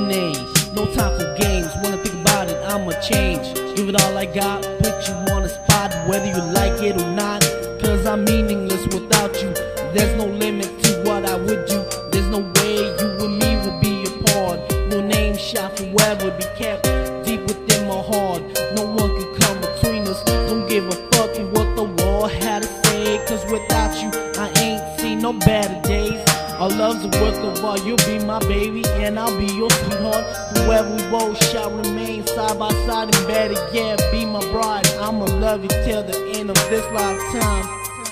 Mission age, no time for games. When I think about it, I'ma change. Give it all I got, put you on the spot, whether you like it or not. Cause I'm meaningless without you. There's no limit to what I would do. There's no way you and me will be apart. No name shall forever be kept deep within my heart. No one can come between us. Don't give a fuck what the world had to say. Cause without you, I ain't seen no better days. Our love's a work of art. You'll be my baby and I'll be your sweetheart. Forever we both shall remain side by side, and better yet, be my bride. I'ma love you till the end of this lifetime.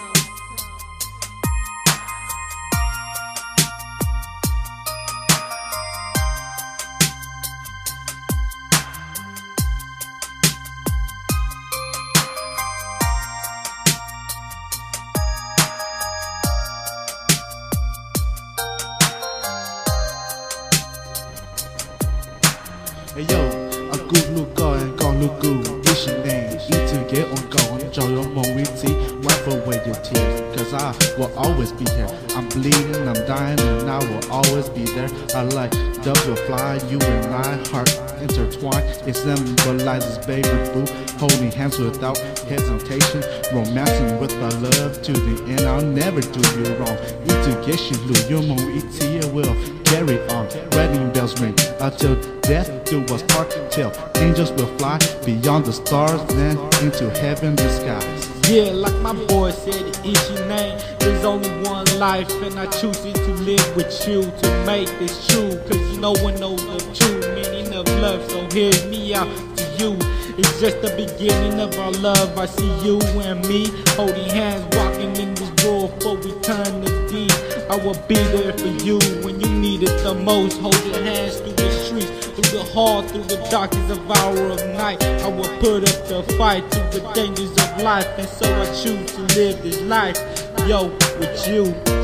Hey yo, a good look guy and got look good. Mission name, eat to get on go. Enjoy your mobility, wipe away your tears. Cause I will always be here. I'm bleeding, I'm dying, and I will always be there. I like doves will fly, you and I, heart intertwined. It symbolizes baby boo, holding hands without hesitation, romancing with my love to the end. I'll never do you wrong. Eat to get you blue, your mobility will carry on. Wedding bells ring until death do us part. Till angels will fly beyond the stars, then into heaven disguise. Yeah, like my boy said, it's your name. There's only one life, and I choose it to live with you, to make this true. Cause no one knows the true meaning of love, so hear me out to you. It's just the beginning of our love. I see you and me holding hands, walking in this world for eternity. I will be there for you when you need it the most. Hold your hands through the streets, through the hall, through the darkest of hour of night. I will put up the fight to the dangers of life, and so I choose to live this life, yo, with you.